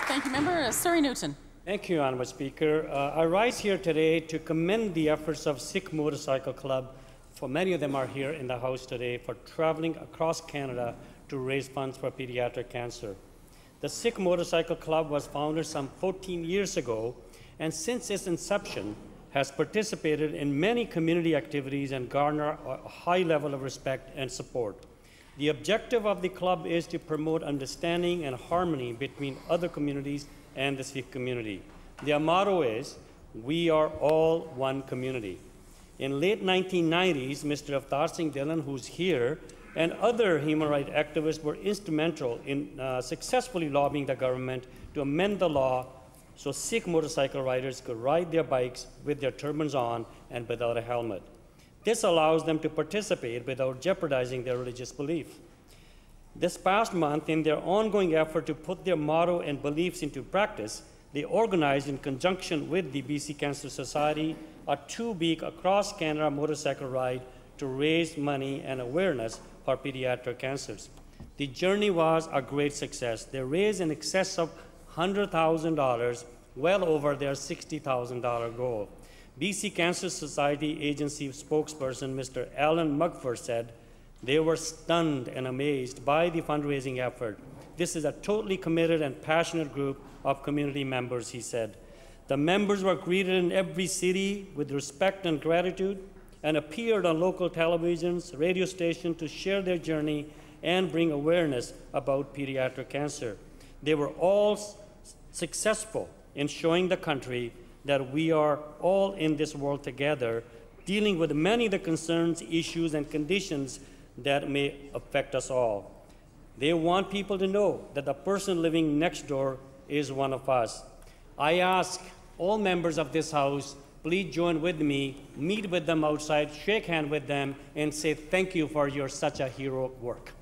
Thank you, Member. Surrey Newton. Thank you, Honourable Speaker. I rise here today to commend the efforts of Sikh Motorcycle Club, for many of them are here in the House today, for travelling across Canada to raise funds for pediatric cancer. The Sikh Motorcycle Club was founded some 14 years ago, and since its inception has participated in many community activities and garnered a high level of respect and support. The objective of the club is to promote understanding and harmony between other communities and the Sikh community. Their motto is, "We are all one community." In late 1990s, Mr. Afthar Singh Dhillon, who's here, and other human rights activists were instrumental in successfully lobbying the government to amend the law so Sikh motorcycle riders could ride their bikes with their turbans on and without a helmet. This allows them to participate without jeopardizing their religious belief. This past month, in their ongoing effort to put their motto and beliefs into practice, they organized in conjunction with the BC Cancer Society a 2-week across Canada motorcycle ride to raise money and awareness for pediatric cancers. The journey was a great success. They raised in excess of $100,000, well over their $60,000 goal. BC Cancer Society agency spokesperson Mr. Alan Mugford said, "They were stunned and amazed by the fundraising effort. This is a totally committed and passionate group of community members," he said. The members were greeted in every city with respect and gratitude and appeared on local televisions, radio stations to share their journey and bring awareness about pediatric cancer. They were all successful in showing the country that we are all in this world together, dealing with many of the concerns, issues, and conditions that may affect us all. They want people to know that the person living next door is one of us. I ask all members of this House, please join with me, meet with them outside, shake hands with them, and say thank you for your such a heroic work.